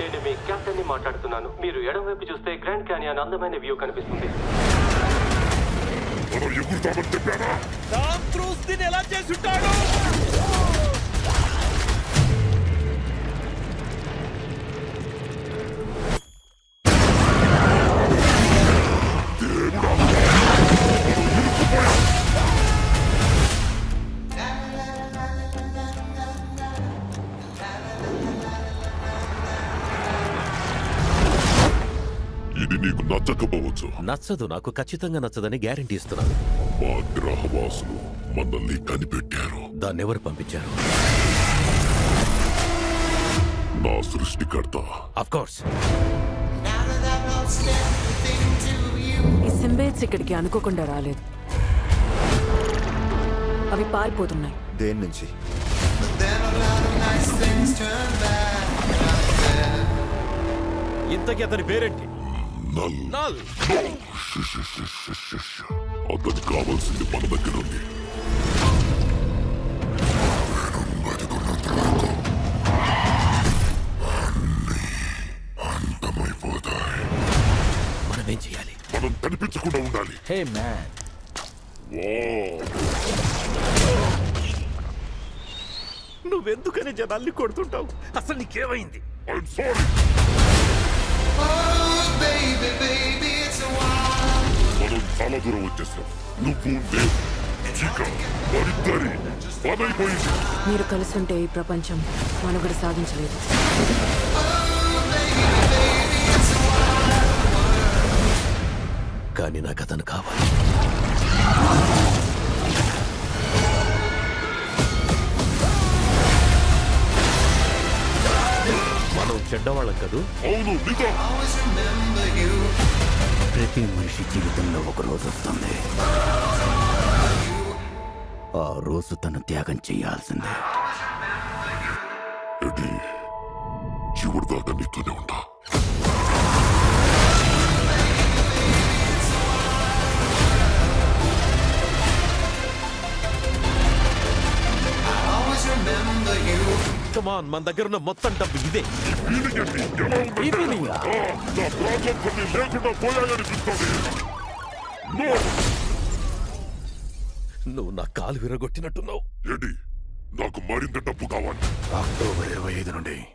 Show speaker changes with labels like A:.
A: నేను మీ కెప్టెన్ ని మాట్లాడుతున్నాను. మీరు ఎడమవైపు చూస్తే గ్రాండ్ క్యానియన్ అందమైన వ్యూ కనిపిస్తుంది.
B: ఎలా చేసుంటాడు?
C: ఇది నీకు నచ్చకపోవచ్చు.
D: నచ్చదు, నాకు ఖచ్చితంగా నచ్చదని గ్యారెంటీ ఇస్తున్నాను.
C: మా గ్రహవాసులు మనల్ని కనిపెట్టారు.
D: దాన్ని ఎవరు పంపించారు?
C: నా సృష్టికర్త.
D: Of course.
E: ఈ సింబేట్స్ ఇక్కడికి అనుకోకుండా రాలేదు. అవి పారిపోతున్నాయి.
F: దేని నుంచి?
B: ఇంతకీ అతని పేరేంటి? నల్.
C: అతనికి కావాల్సింది మన దగ్గర ఉంది. అంతమైపోతాయి.
D: మనమేం చేయాలి?
C: మనం కనిపించకుండా ఉండాలి.
B: హే మ్యాన్,
D: నువ్వెందుకని జనాల్ని కొడుతుంటావు? అసలు నీకేమైంది?
C: I'm sorry. మనం చాలా దూరం వచ్చేసాం. నువ్వు పదైపోయింది.
E: మీరు కలిసి ఉంటే ఈ ప్రపంచం మనుగడ సాధించలేదు.
D: కానీ నాకు అతను కావాలి. మనం చెడ్డవాళ్ళం కదూ?
C: అవును,
D: ప్రతి మనిషి జీవితంలో ఒక రోజు వస్తుంది. ఆ రోజు తను త్యాగం చేయాల్సిందే.
C: చివరి దాకా నీతోనే ఉంటా.
D: కమాన్, మన దగ్గర ఉన్న మొత్తం డబ్బు ఇదే. నువ్వు నా కాలు విరగొట్టినట్టున్నావు.
C: నాకు మరింత డబ్బు కావాలి.
F: అక్టోబర్ 25 నుండి